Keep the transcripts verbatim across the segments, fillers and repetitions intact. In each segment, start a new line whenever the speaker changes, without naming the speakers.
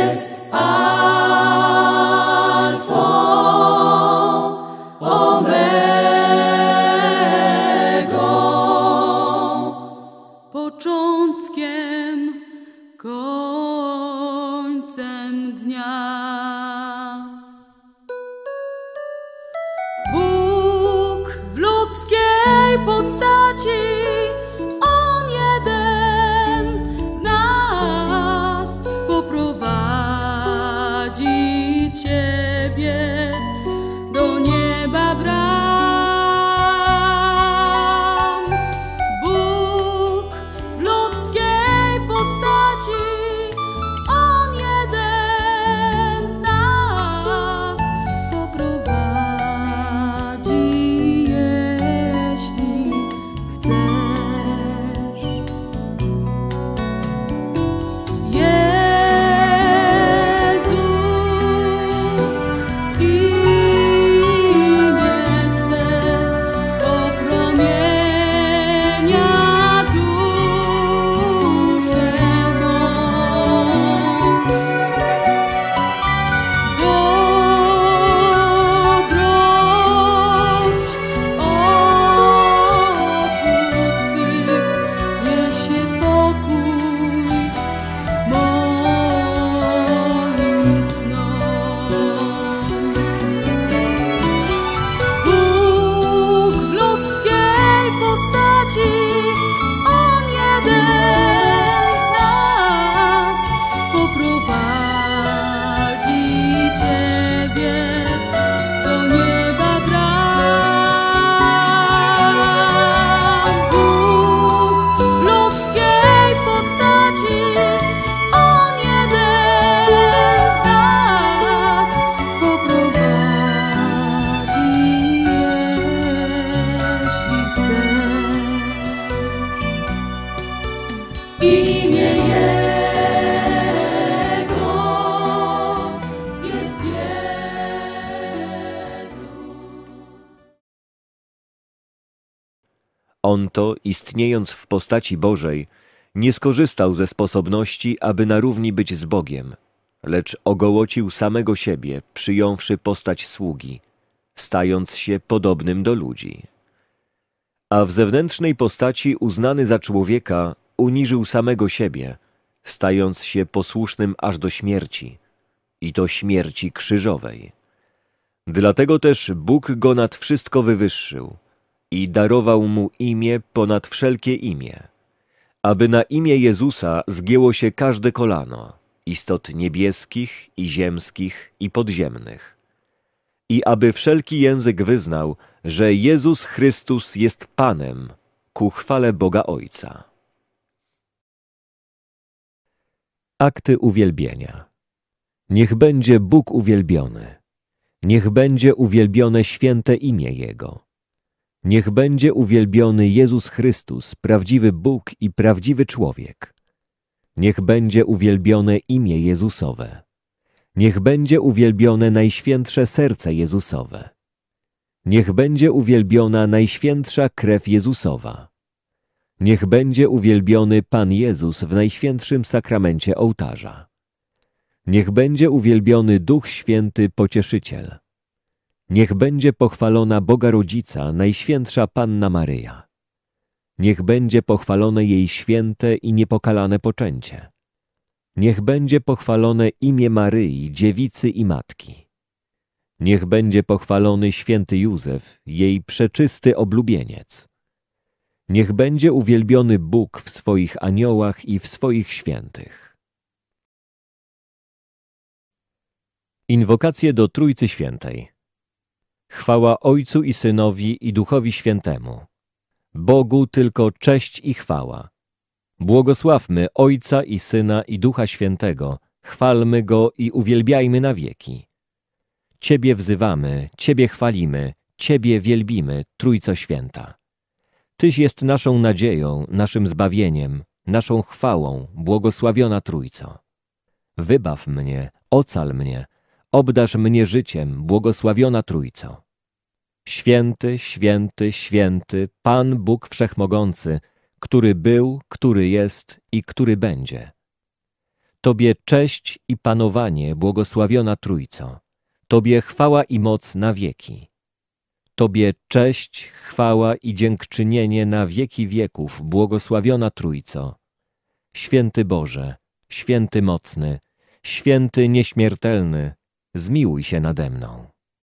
jest Alfą, Omegą,
początkiem, końcem dnia. Bóg w ludzkiej postaci, On jeden z nas poprowadzi Ciebie do nieba bram. Bóg w ludzkiej postaci, On jeden z nas poprowadzi, jeśli chcesz. Jezu, imię Twe opromienia duszę mą. Dobroć oczu Twych niesie pokój moim snom. Bóg w ludzkiej postaci, On jeden z nas poprowadzi Ciebie do nieba bram. Bóg w ludzkiej postaci, On jeden z nas poprowadzi, jeśli chcesz.
imię Jego jest Jezus.
On to, istniejąc w postaci Bożej, nie skorzystał ze sposobności, aby na równi być z Bogiem, lecz ogołocił samego siebie, przyjąwszy postać sługi, stając się podobnym do ludzi. A w zewnętrznej postaci uznany za człowieka uniżył samego siebie, stając się posłusznym aż do śmierci, i to śmierci krzyżowej. Dlatego też Bóg go nad wszystko wywyższył i darował mu imię ponad wszelkie imię, aby na imię Jezusa zgięło się każde kolano, istot niebieskich i ziemskich i podziemnych, i aby wszelki język wyznał, że Jezus Chrystus jest Panem, ku chwale Boga Ojca. Akty uwielbienia. Niech będzie Bóg uwielbiony. Niech będzie uwielbione święte imię Jego. Niech będzie uwielbiony Jezus Chrystus, prawdziwy Bóg i prawdziwy człowiek. Niech będzie uwielbione imię Jezusowe. Niech będzie uwielbione Najświętsze Serce Jezusowe. Niech będzie uwielbiona Najświętsza Krew Jezusowa. Niech będzie uwielbiony Pan Jezus w Najświętszym Sakramencie ołtarza. Niech będzie uwielbiony Duch Święty Pocieszyciel. Niech będzie pochwalona Boga Rodzica, Najświętsza Panna Maryja. Niech będzie pochwalone jej święte i niepokalane poczęcie. Niech będzie pochwalone imię Maryi, Dziewicy i Matki. Niech będzie pochwalony święty Józef, jej przeczysty oblubieniec. Niech będzie uwielbiony Bóg w swoich aniołach i w swoich świętych. Inwokacje do Trójcy Świętej. Chwała Ojcu i Synowi i Duchowi Świętemu. Bogu tylko cześć i chwała. Błogosławmy Ojca i Syna i Ducha Świętego, chwalmy Go i uwielbiajmy na wieki. Ciebie wzywamy, Ciebie chwalimy, Ciebie wielbimy, Trójco Święta. Tyś jest naszą nadzieją, naszym zbawieniem, naszą chwałą, błogosławiona Trójco. Wybaw mnie, ocal mnie, obdarz mnie życiem, błogosławiona Trójco. Święty, święty, święty, Pan Bóg Wszechmogący, który był, który jest i który będzie. Tobie cześć i panowanie, błogosławiona Trójco. Tobie chwała i moc na wieki. Tobie cześć, chwała i dziękczynienie na wieki wieków, błogosławiona Trójco. Święty Boże, święty mocny, święty nieśmiertelny, zmiłuj się nade mną.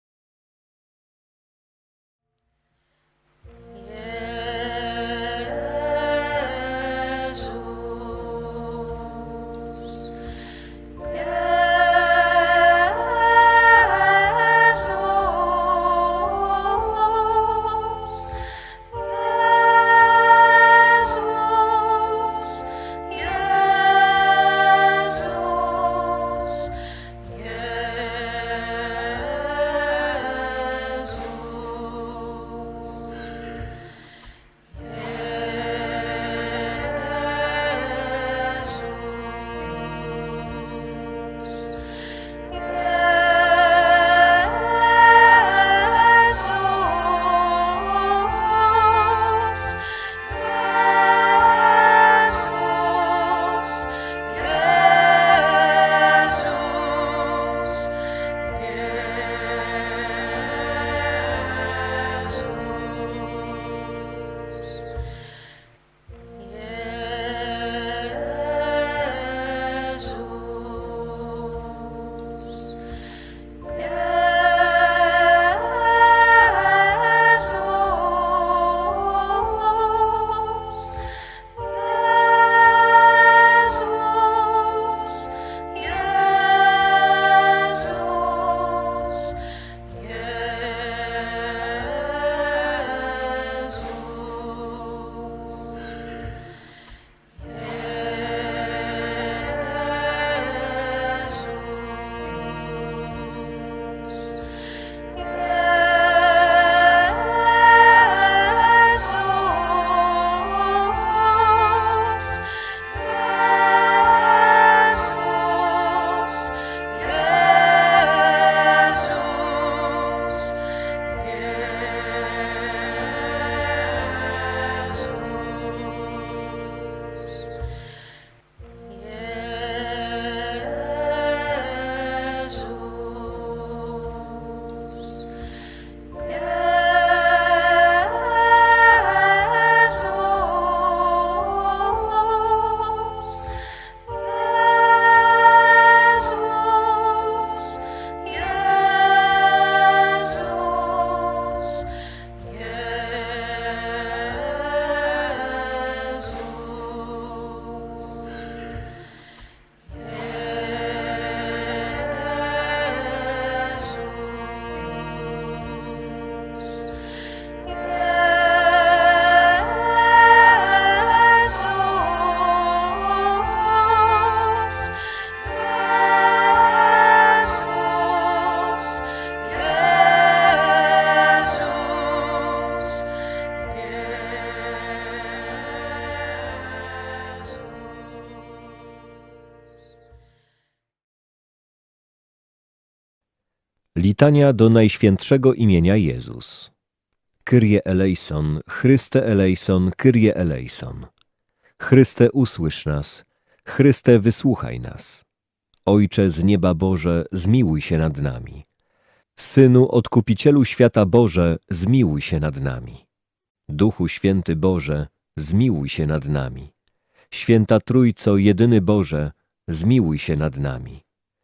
Litania do Najświętszego imienia Jezus. Kyrie eleison, Chryste eleison, Kyrie eleison. Chryste, usłysz nas, Chryste, wysłuchaj nas. Ojcze z nieba Boże, zmiłuj się nad nami. Synu, Odkupicielu świata Boże, zmiłuj się nad nami. Duchu Święty Boże, zmiłuj się nad nami. Święta Trójco, jedyny Boże, zmiłuj się nad nami.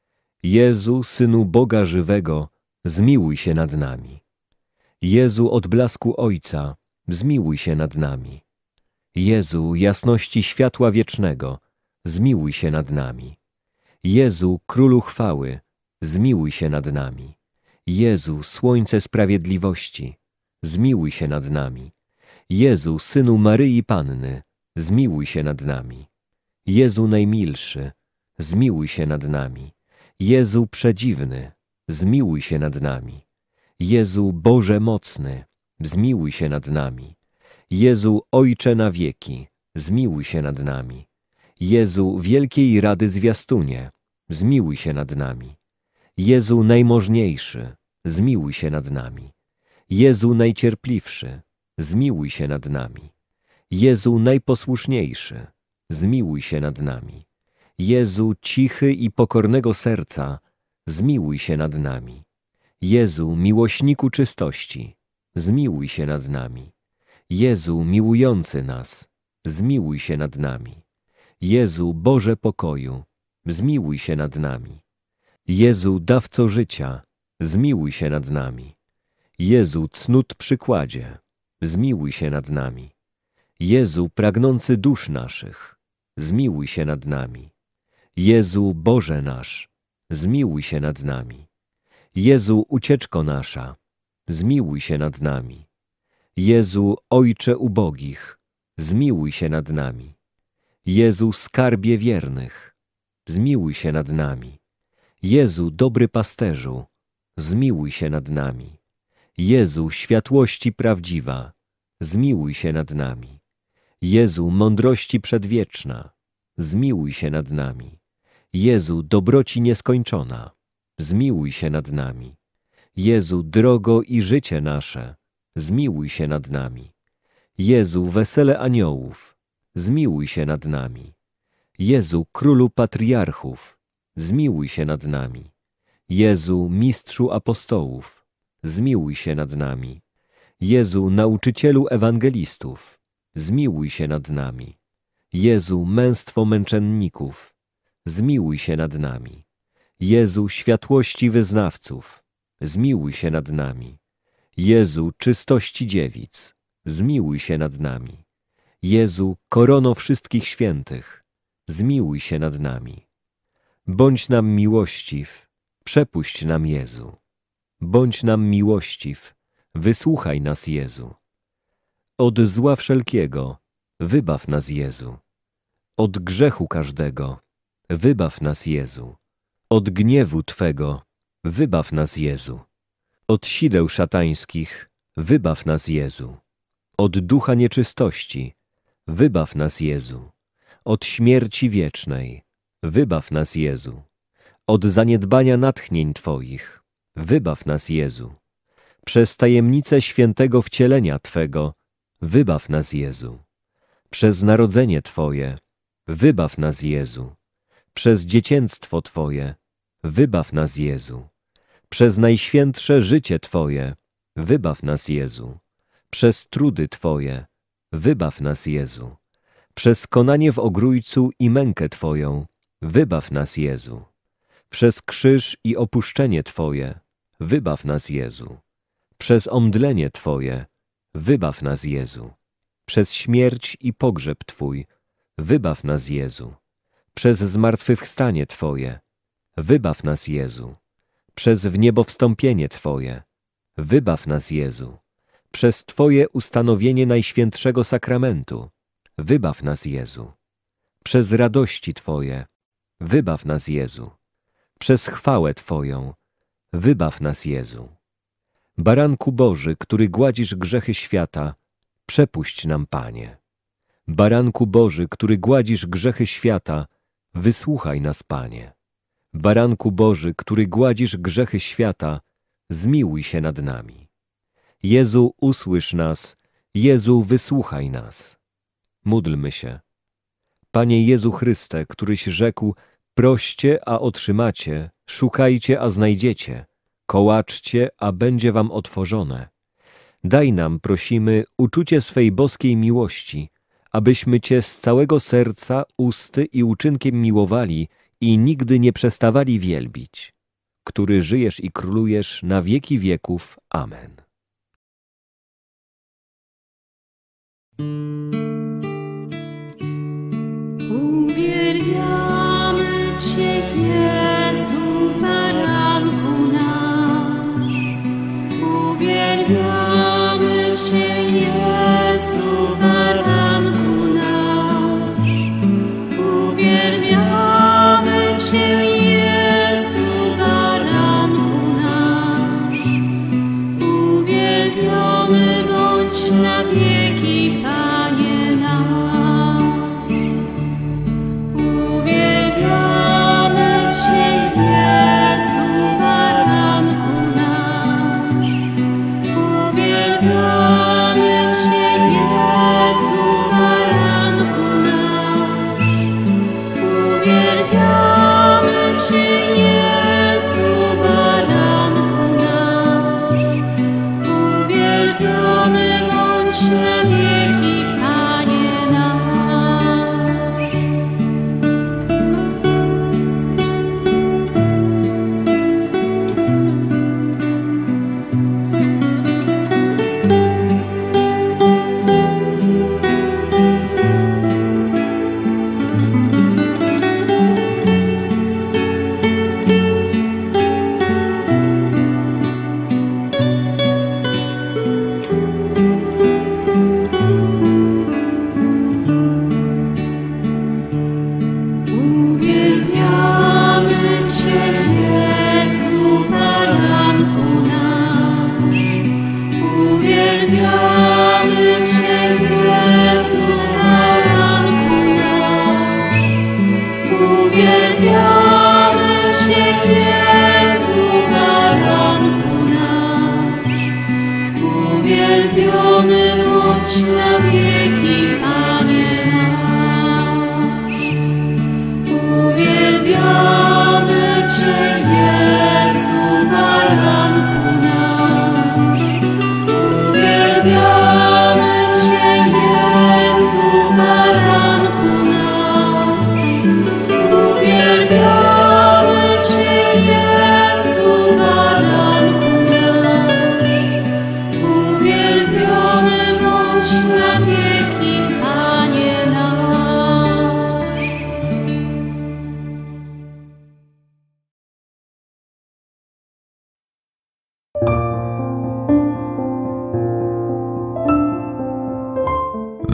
Jezu, Synu Boga żywego, zmiłuj się nad nami. Jezu, odblasku Ojca, zmiłuj się nad nami. Jezu, jasności światła wiecznego, zmiłuj się nad nami. Jezu, Królu chwały, zmiłuj się nad nami. Jezu, Słońce sprawiedliwości, zmiłuj się nad nami. Jezu, Synu Maryi Panny, zmiłuj się nad nami. Jezu najmilszy, zmiłuj się nad nami. Jezu przedziwny, zmiłuj się nad nami. Jezu Boże mocny, zmiłuj się nad nami. Jezu Ojcze na wieki, zmiłuj się nad nami. Jezu wielkiej rady zwiastunie, zmiłuj się nad nami. Jezu najmożniejszy, zmiłuj się nad nami. Jezu najcierpliwszy, zmiłuj się nad nami. Jezu najposłuszniejszy, zmiłuj się nad nami. Jezu, cichy i pokornego serca, zmiłuj się nad nami. Jezu, miłośniku czystości, zmiłuj się nad nami. Jezu, miłujący nas, zmiłuj się nad nami. Jezu, Boże pokoju, zmiłuj się nad nami. Jezu, dawco życia, zmiłuj się nad nami. Jezu, cnót przykładzie, zmiłuj się nad nami. Jezu, pragnący dusz naszych, zmiłuj się nad nami. Jezu, Boże nasz, zmiłuj się nad nami. Jezu, ucieczko nasza, zmiłuj się nad nami. Jezu, Ojcze ubogich, zmiłuj się nad nami. Jezu, skarbie wiernych, zmiłuj się nad nami. Jezu, dobry pasterzu, zmiłuj się nad nami. Jezu, światłości prawdziwa, zmiłuj się nad nami. Jezu, mądrości przedwieczna, zmiłuj się nad nami. Jezu, dobroci nieskończona, zmiłuj się nad nami. Jezu, drogo i życie nasze, zmiłuj się nad nami. Jezu, wesele aniołów, zmiłuj się nad nami. Jezu, królu patriarchów, zmiłuj się nad nami. Jezu, mistrzu apostołów, zmiłuj się nad nami. Jezu, nauczycielu ewangelistów, zmiłuj się nad nami. Jezu, męstwo męczenników, zmiłuj się nad nami. Jezu, światłości wyznawców, zmiłuj się nad nami. Jezu, czystości dziewic, zmiłuj się nad nami. Jezu, korono wszystkich świętych, zmiłuj się nad nami. Bądź nam miłościw, przepuść nam Jezu. Bądź nam miłościw, wysłuchaj nas Jezu. Od zła wszelkiego wybaw nas Jezu. Od grzechu każdego wybaw nas Jezu. Od gniewu Twego wybaw nas Jezu. Od sideł szatańskich wybaw nas Jezu. Od ducha nieczystości wybaw nas Jezu. Od śmierci wiecznej wybaw nas Jezu. Od zaniedbania natchnień Twoich wybaw nas Jezu. Przez tajemnicę świętego wcielenia Twego wybaw nas Jezu. Przez narodzenie Twoje wybaw nas Jezu. Przez dziecięctwo Twoje wybaw nas Jezu. Przez najświętsze życie Twoje wybaw nas Jezu. Przez trudy Twoje wybaw nas Jezu. Przez konanie w ogrójcu i mękę Twoją wybaw nas Jezu. Przez krzyż i opuszczenie Twoje wybaw nas Jezu. Przez omdlenie Twoje wybaw nas Jezu. Przez śmierć i pogrzeb Twój wybaw nas Jezu. Przez zmartwychwstanie Twoje wybaw nas Jezu. Przez wniebowstąpienie Twoje wybaw nas Jezu. Przez Twoje ustanowienie Najświętszego Sakramentu wybaw nas Jezu. Przez radości Twoje wybaw nas Jezu. Przez chwałę Twoją wybaw nas Jezu. Baranku Boży, który gładzisz grzechy świata, przepuść nam, Panie. Baranku Boży, który gładzisz grzechy świata, wysłuchaj nas, Panie. Baranku Boży, który gładzisz grzechy świata, zmiłuj się nad nami. Jezu, usłysz nas, Jezu, wysłuchaj nas. Módlmy się. Panie Jezu Chryste, któryś rzekł: proście, a otrzymacie, szukajcie, a znajdziecie, kołaczcie, a będzie wam otworzone. Daj nam, prosimy, uczucie swej boskiej miłości, abyśmy Cię z całego serca, usty i uczynkiem miłowali i nigdy nie przestawali wielbić, który żyjesz i królujesz na wieki wieków. Amen.
Uwielbiamy Cię, Jezu, baranku nasz. Uwielbiamy Cię, Jezu, baranku nasz. Uwielbiamy Cię, Jezu, baranku nasz. Uwielbiony bądź na wieki, Panie nasz. Uwielbiamy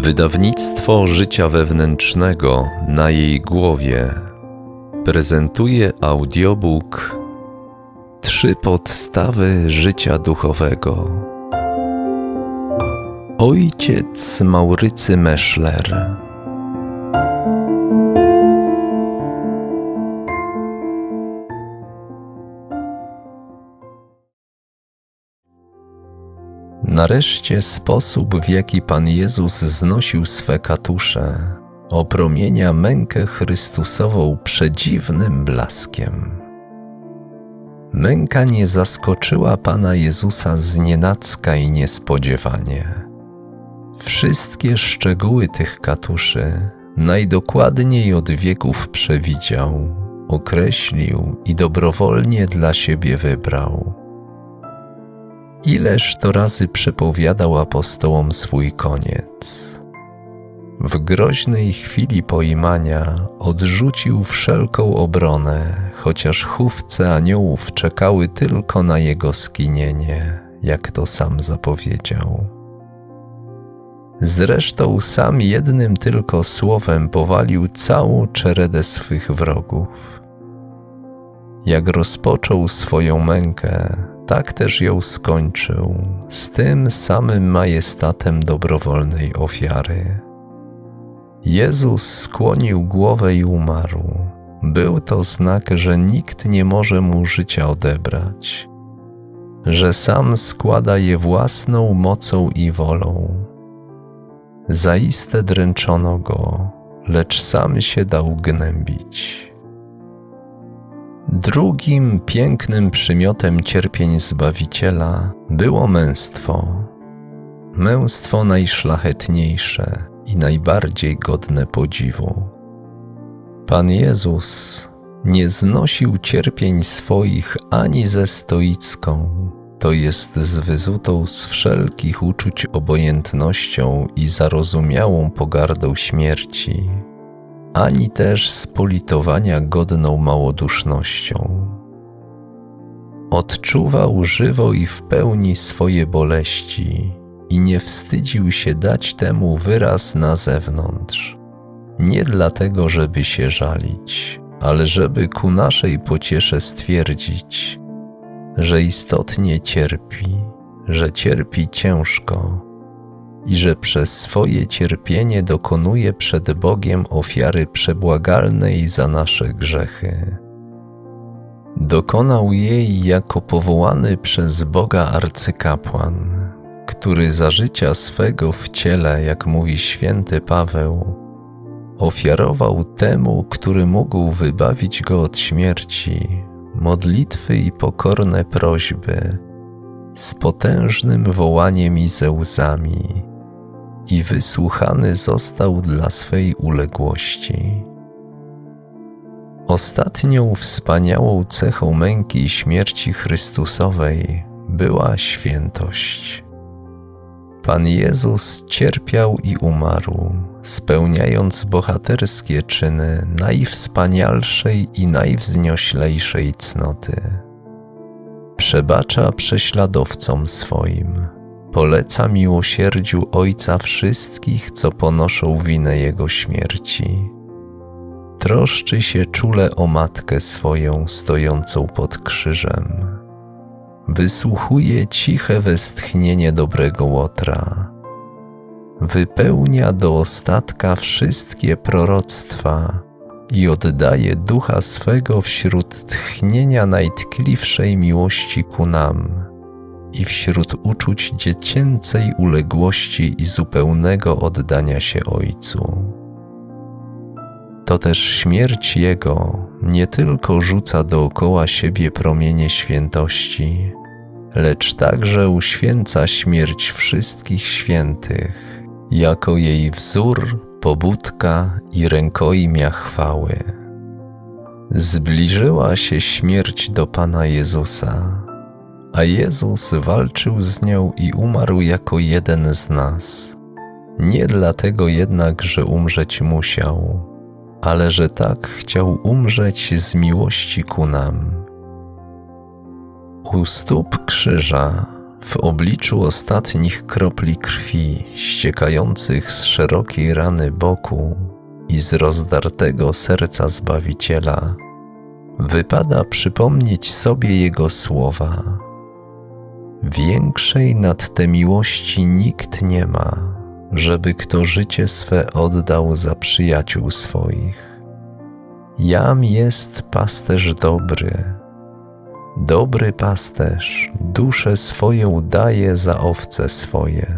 Wydawnictwo Życia Wewnętrznego na jej głowie prezentuje audiobook Trzy podstawy życia duchowego. Ojciec Maurycy Meschler. Nareszcie sposób, w jaki Pan Jezus znosił swe katusze, opromienia mękę Chrystusową przedziwnym blaskiem. Męka nie zaskoczyła Pana Jezusa znienacka i niespodziewanie. Wszystkie szczegóły tych katuszy najdokładniej od wieków przewidział, określił i dobrowolnie dla siebie wybrał. Ileż to razy przepowiadał apostołom swój koniec. W groźnej chwili pojmania odrzucił wszelką obronę, chociaż chówce aniołów czekały tylko na jego skinienie, jak to sam zapowiedział. Zresztą sam jednym tylko słowem powalił całą czeredę swych wrogów. Jak rozpoczął swoją mękę, tak też ją skończył, z tym samym majestatem dobrowolnej ofiary. Jezus skłonił głowę i umarł. Był to znak, że nikt nie może mu życia odebrać, że sam składa je własną mocą i wolą. Zaiste dręczono go, lecz sam się dał gnębić. Drugim pięknym przymiotem cierpień Zbawiciela było męstwo. Męstwo najszlachetniejsze i najbardziej godne podziwu. Pan Jezus nie znosił cierpień swoich ani ze stoicką, to jest z wyzutą z wszelkich uczuć obojętnością i zarozumiałą pogardą śmierci, ani też z politowania godną małodusznością. Odczuwał żywo i w pełni swoje boleści i nie wstydził się dać temu wyraz na zewnątrz. Nie dlatego, żeby się żalić, ale żeby ku naszej pociesze stwierdzić, że istotnie cierpi, że cierpi ciężko i że przez swoje cierpienie dokonuje przed Bogiem ofiary przebłagalnej za nasze grzechy. Dokonał jej jako powołany przez Boga arcykapłan, który za życia swego w ciele, jak mówi święty Paweł, ofiarował temu, który mógł wybawić go od śmierci, modlitwy i pokorne prośby, z potężnym wołaniem i ze łzami, i wysłuchany został dla swej uległości. Ostatnią wspaniałą cechą męki i śmierci Chrystusowej była świętość. Pan Jezus cierpiał i umarł, spełniając bohaterskie czyny najwspanialszej i najwznioślejszej cnoty. Przebacza prześladowcom swoim, poleca miłosierdziu Ojca wszystkich, co ponoszą winę Jego śmierci. Troszczy się czule o matkę swoją stojącą pod krzyżem. Wysłuchuje ciche westchnienie dobrego Łotra. Wypełnia do ostatka wszystkie proroctwa i oddaje ducha swego wśród tchnienia najtkliwszej miłości ku nam i wśród uczuć dziecięcej uległości i zupełnego oddania się Ojcu. To też śmierć Jego nie tylko rzuca dookoła siebie promienie świętości, lecz także uświęca śmierć wszystkich świętych, jako jej wzór, pobudka i rękojmia chwały. Zbliżyła się śmierć do Pana Jezusa, a Jezus walczył z nią i umarł jako jeden z nas. Nie dlatego jednak, że umrzeć musiał, ale że tak chciał umrzeć z miłości ku nam. U stóp krzyża w obliczu ostatnich kropli krwi ściekających z szerokiej rany boku i z rozdartego serca Zbawiciela, wypada przypomnieć sobie Jego słowa. Większej nad te miłości nikt nie ma, żeby kto życie swe oddał za przyjaciół swoich. Jam jest pasterz dobry. Dobry pasterz duszę swoją daje za owce swoje.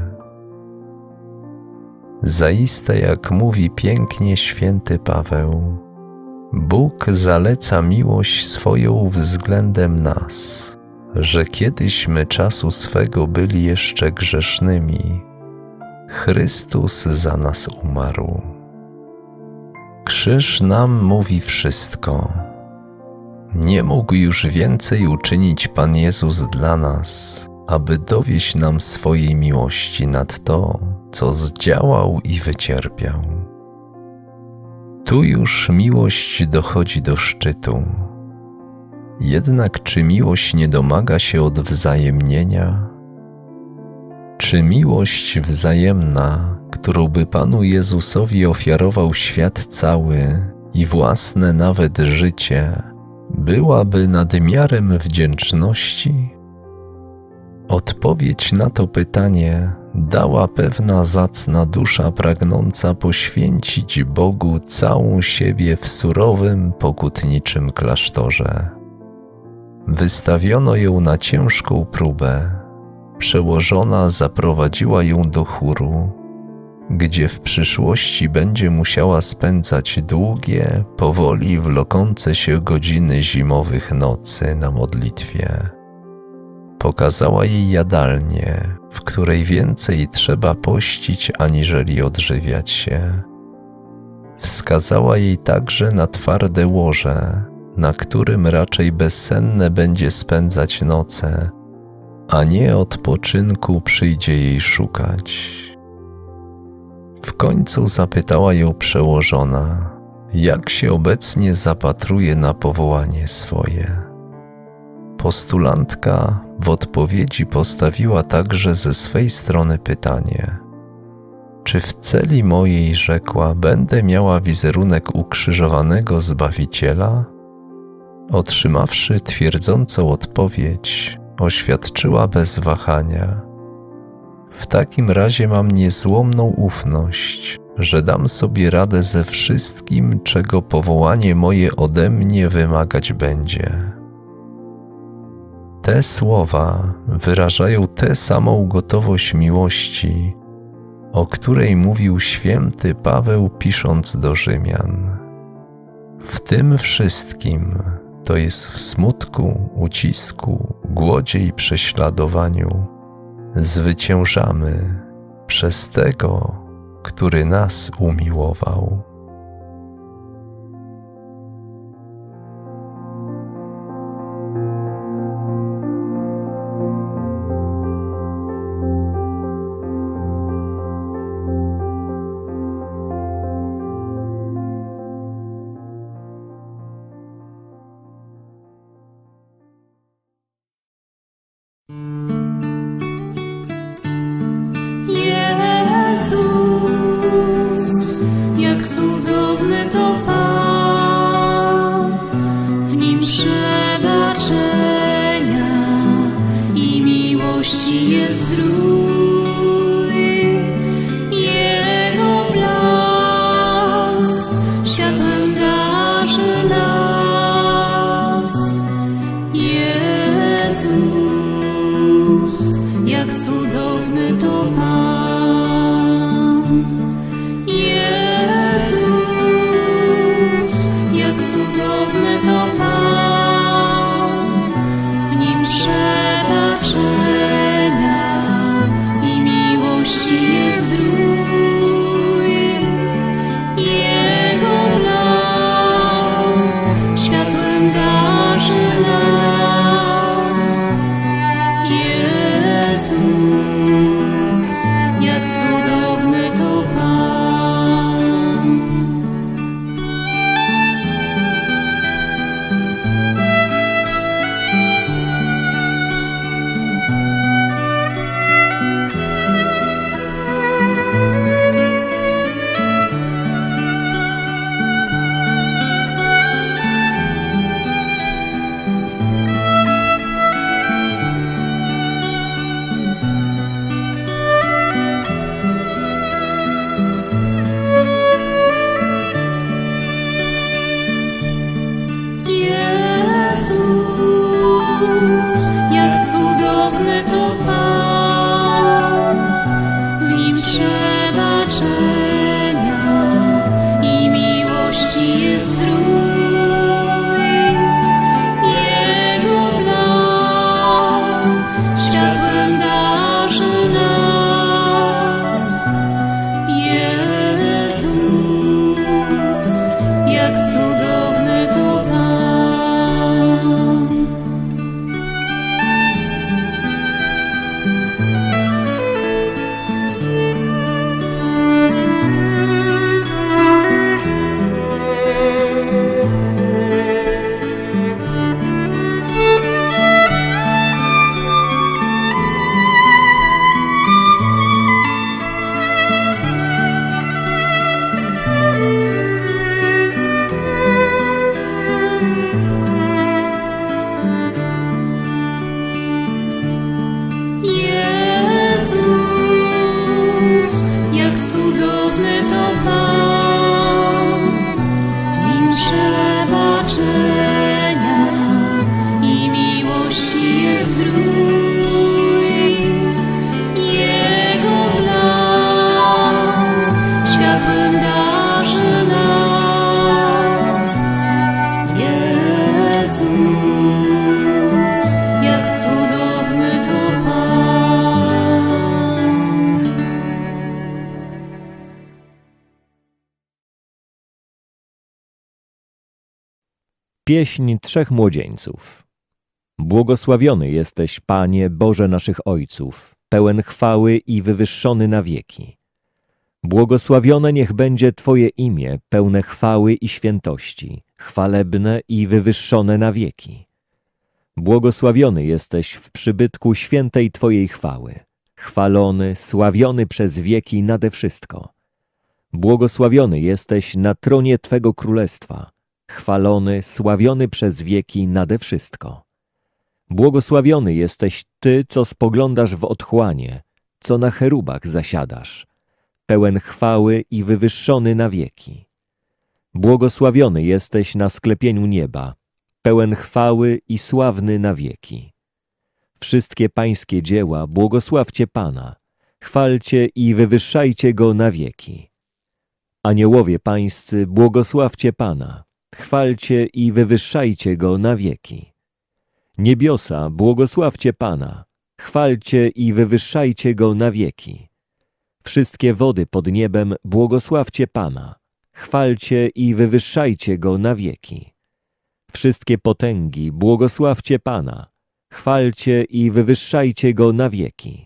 Zaiste, jak mówi pięknie święty Paweł, Bóg zaleca miłość swoją względem nas, że kiedyśmy czasu swego byli jeszcze grzesznymi, Chrystus za nas umarł. Krzyż nam mówi wszystko. Nie mógł już więcej uczynić Pan Jezus dla nas, aby dowieść nam swojej miłości nad to, co zdziałał i wycierpiał. Tu już miłość dochodzi do szczytu. Jednak czy miłość nie domaga się odwzajemnienia? Czy miłość wzajemna, którą by Panu Jezusowi ofiarował świat cały i własne nawet życie, byłaby nadmiarem wdzięczności? Odpowiedź na to pytanie dała pewna zacna dusza pragnąca poświęcić Bogu całą siebie w surowym, pokutniczym klasztorze. Wystawiono ją na ciężką próbę. Przełożona zaprowadziła ją do chóru, gdzie w przyszłości będzie musiała spędzać długie, powoli wlokące się godziny zimowych nocy na modlitwie. Pokazała jej jadalnię, w której więcej trzeba pościć aniżeli odżywiać się. Wskazała jej także na twarde łoże, na którym raczej bezsenne będzie spędzać noce, a nie odpoczynku przyjdzie jej szukać. W końcu zapytała ją przełożona, jak się obecnie zapatruje na powołanie swoje. Postulantka w odpowiedzi postawiła także ze swej strony pytanie: czy w celi mojej, rzekła, będę miała wizerunek ukrzyżowanego Zbawiciela? Otrzymawszy twierdzącą odpowiedź, oświadczyła bez wahania: w takim razie mam niezłomną ufność, że dam sobie radę ze wszystkim, czego powołanie moje ode mnie wymagać będzie. Te słowa wyrażają tę samą gotowość miłości, o której mówił święty Paweł, pisząc do Rzymian. W tym wszystkim, to jest w smutku, ucisku, głodzie i prześladowaniu, zwyciężamy przez Tego, który nas umiłował.
Jezus, jak cudowny cudowny to Pan, Tlim przebaczenia i miłości jest rój. Jego blask światłem darzy nas. Jezus, jak cudowny to Pan.
Pieśń trzech młodzieńców. Błogosławiony jesteś, Panie, Boże naszych ojców, pełen chwały i wywyższony na wieki. Błogosławione niech będzie Twoje imię, pełne chwały i świętości, chwalebne i wywyższone na wieki. Błogosławiony jesteś w przybytku świętej Twojej chwały, chwalony, sławiony przez wieki nade wszystko. Błogosławiony jesteś na tronie Twego królestwa, chwalony, sławiony przez wieki nade wszystko. Błogosławiony jesteś Ty, co spoglądasz w otchłanie, co na cherubach zasiadasz, pełen chwały i wywyższony na wieki. Błogosławiony jesteś na sklepieniu nieba, pełen chwały i sławny na wieki. Wszystkie pańskie dzieła błogosławcie Pana, chwalcie i wywyższajcie Go na wieki. Aniołowie pańscy, błogosławcie Pana, chwalcie i wywyższajcie Go na wieki. Niebiosa, błogosławcie Pana, chwalcie i wywyższajcie Go na wieki. Wszystkie wody pod niebem, błogosławcie Pana, chwalcie i wywyższajcie Go na wieki. Wszystkie potęgi, błogosławcie Pana, chwalcie i wywyższajcie Go na wieki.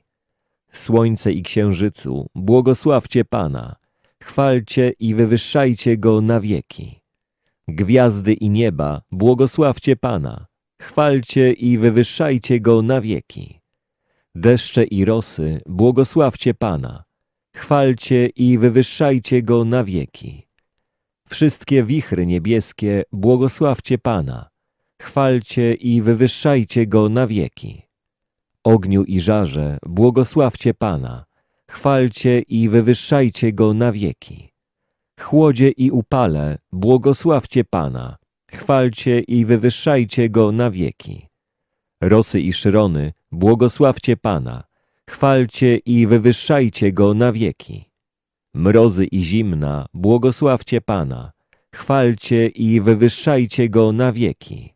Słońce i księżycu, błogosławcie Pana, chwalcie i wywyższajcie Go na wieki. Gwiazdy i nieba, błogosławcie Pana, chwalcie i wywyższajcie Go na wieki. Deszcze i rosy, błogosławcie Pana, chwalcie i wywyższajcie Go na wieki. Wszystkie wichry niebieskie, błogosławcie Pana, chwalcie i wywyższajcie Go na wieki. Ogniu i żarze, błogosławcie Pana, chwalcie i wywyższajcie Go na wieki. Chłodzie i upale, błogosławcie Pana, chwalcie i wywyższajcie Go na wieki. Rosy i szyrony, błogosławcie Pana, chwalcie i wywyższajcie Go na wieki. Mrozy i zimna, błogosławcie Pana, chwalcie i wywyższajcie Go na wieki.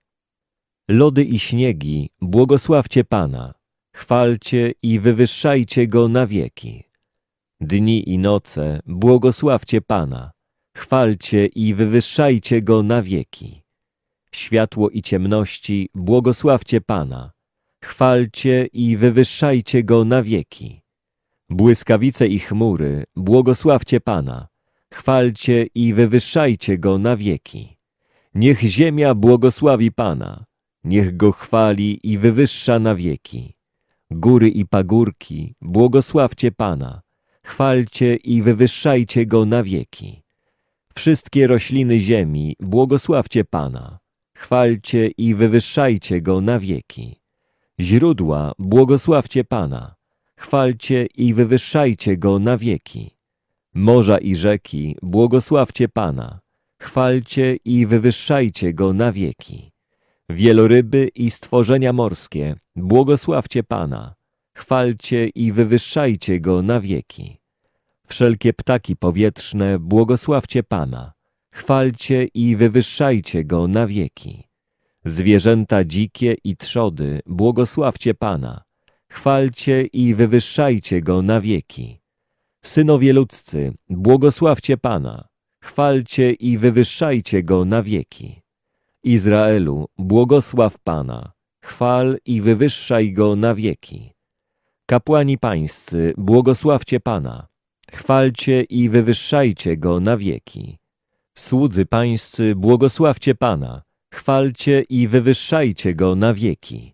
Lody i śniegi, błogosławcie Pana, chwalcie i wywyższajcie Go na wieki. Dni i noce, błogosławcie Pana, chwalcie i wywyższajcie Go na wieki. Światło i ciemności, błogosławcie Pana, chwalcie i wywyższajcie Go na wieki. Błyskawice i chmury, błogosławcie Pana, chwalcie i wywyższajcie Go na wieki. Niech ziemia błogosławi Pana, niech Go chwali i wywyższa na wieki. Góry i pagórki, błogosławcie Pana, chwalcie i wywyższajcie Go na wieki. Wszystkie rośliny ziemi, błogosławcie Pana, chwalcie i wywyższajcie Go na wieki. Źródła, błogosławcie Pana, chwalcie i wywyższajcie Go na wieki. Morza i rzeki, błogosławcie Pana, chwalcie i wywyższajcie Go na wieki. Wieloryby i stworzenia morskie, błogosławcie Pana, chwalcie i wywyższajcie Go na wieki. Wszelkie ptaki powietrzne, błogosławcie Pana, chwalcie i wywyższajcie Go na wieki. Zwierzęta dzikie i trzody, błogosławcie Pana, chwalcie i wywyższajcie Go na wieki. Synowie ludzcy, błogosławcie Pana, chwalcie i wywyższajcie Go na wieki. Izraelu, błogosław Pana, chwal i wywyższaj Go na wieki. Kapłani pańscy, błogosławcie Pana, chwalcie i wywyższajcie Go na wieki. Słudzy pańscy, błogosławcie Pana, chwalcie i wywyższajcie Go na wieki.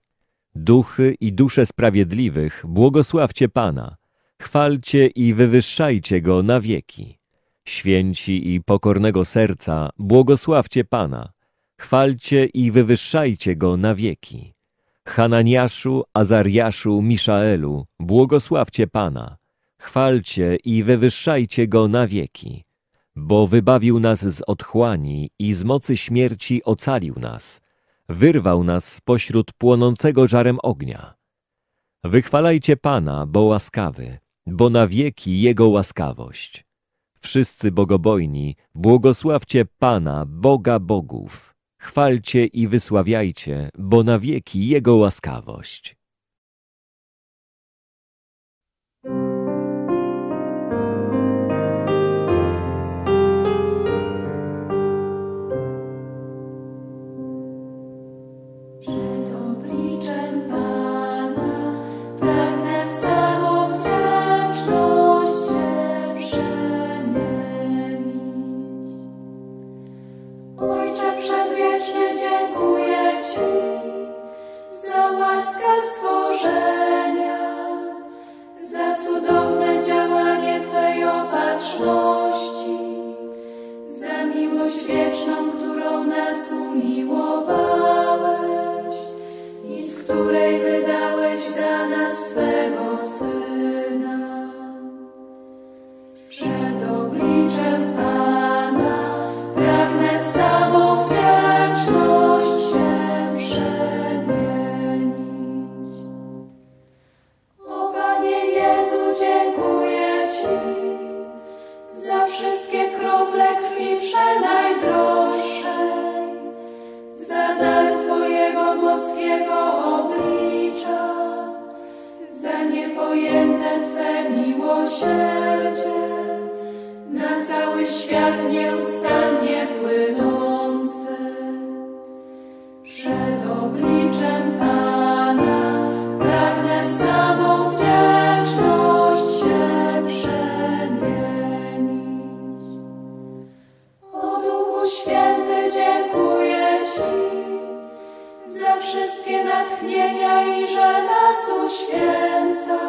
Duchy i dusze sprawiedliwych, błogosławcie Pana, chwalcie i wywyższajcie Go na wieki. Święci i pokornego serca, błogosławcie Pana, chwalcie i wywyższajcie Go na wieki. Hananiaszu, Azariaszu, Miszaelu, błogosławcie Pana, Chwalcie i wywyższajcie Go na wieki, bo wybawił nas z otchłani i z mocy śmierci ocalił nas, wyrwał nas spośród płonącego żarem ognia. Wychwalajcie Pana, bo łaskawy, bo na wieki Jego łaskawość. Wszyscy bogobojni, błogosławcie Pana, Boga bogów. Chwalcie i wysławiajcie, bo na wieki Jego łaskawość.
Za miłość wieczną, którą nas umiłowałeś i z której wydałeś za nas swego Syna. Przed obliczem Pana pragnę w samą wdzięczność się przemienić. O Panie Jezu, dziękuję Ci za wszystkie krople krwi przenajdroższej, za dar Twojego boskiego oblicza, za niepojęte Twe miłosierdzie, na cały świat nieustannie płynące. Przed obliczem Pana pragnę w samą wdzięczność się przemienić. O Duchu Święty, dziękuję Ci za wszystkie natchnienia i że nas uświęcasz,